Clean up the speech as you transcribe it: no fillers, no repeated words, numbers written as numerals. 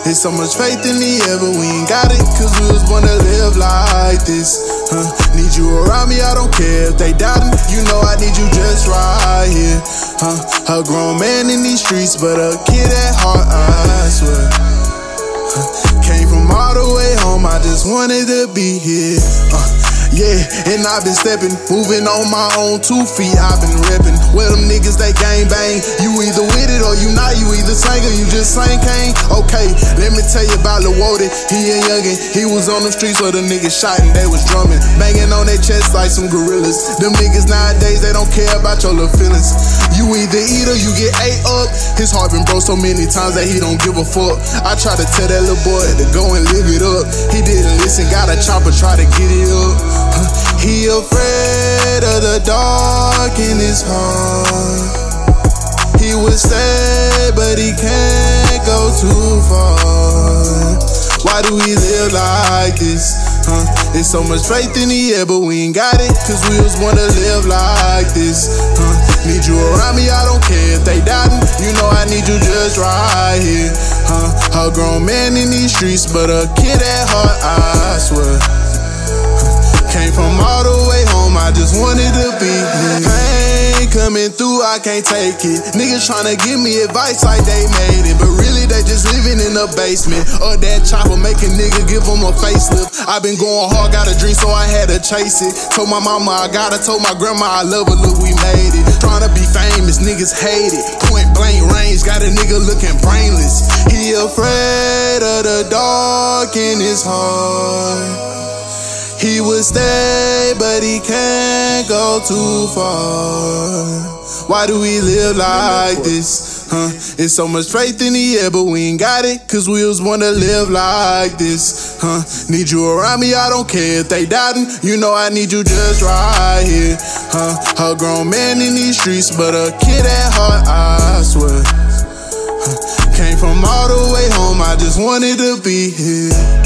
It's so much faith in the air, but we ain't got it, cause we was born to live like this. Need you around me, I don't care if they doubtin'. You know I need you just right here. A grown man in these streets, but a kid at heart, I swear. Came from all the way home, I just wanted to be here. Yeah, and I've been stepping, moving on my own 2 feet, I've been reppin'. Well, them niggas, they gang bang. You either with it or you not, you either sang or you just sang Kane. Okay, let me tell you about Lil Woody, he a youngin'. He was on the streets where the niggas shot and they was drumming, banging on their chest like some gorillas. Them niggas nowadays, they don't care about your little feelings. You either eat or you get ate up. His heart been broke so many times that he don't give a fuck. I tried to tell that little boy to go and live it up. He didn't listen, got a chopper, try to get it up. He afraid of the dark in his heart. He would stay, but he can't go too far. Why do we live like this? It's so much faith in the air, but we ain't got it, cause we was born to live like this. Need you around me, I don't care if they doubtin'. You know I need you just right here. A grown man in these streets, but a kid at heart, I swear. Came from all the way home, I just wanted to be here. Pain coming through, I can't take it. Niggas tryna give me advice like they made it, but really they just living in the basement. Or that chopper make a nigga give them a facelift. I been going hard, got a dream, so I had to chase it. Told my mama I got her, told my grandma I love her, look we made it. Tryna be famous, niggas hate it. Point blank range, got a nigga looking brainless. He afraid of the dark in his heart. He would stay, but he can't go too far. Why do we live like this? It's so much faith in the air, but we ain't got it, cause we was born to live like this. Need you around me, I don't care if they doubtin'. You know I need you just right here. A grown man in these streets, but a kid at heart, I swear. Came from all the way home, I just wanted to be here.